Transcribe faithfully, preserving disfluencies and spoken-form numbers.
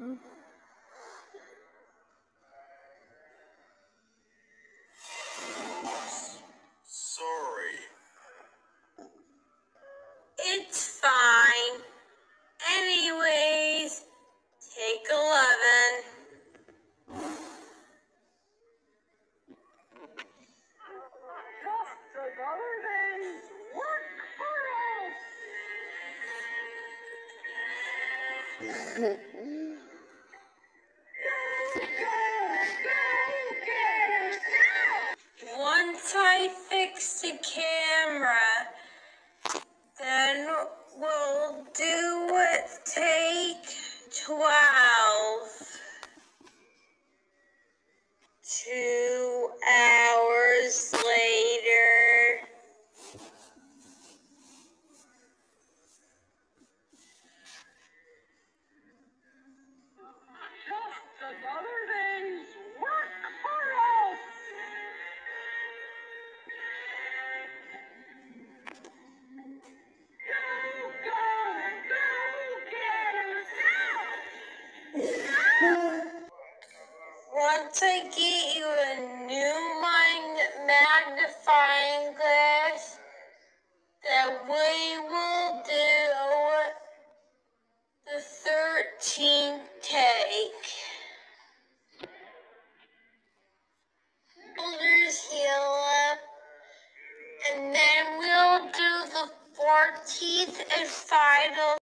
Sorry. It's fine. Anyways, take eleven. Just another day's work for us. Once I fix the camera, then we'll do it. Take twelve. Two hours later. Just another day's work for us. Go, go, go get us out. Once I get you a new mind magnifying glass, then we will do the thirteenth take. Shoulders heal up, and then we'll do the fourteenth and final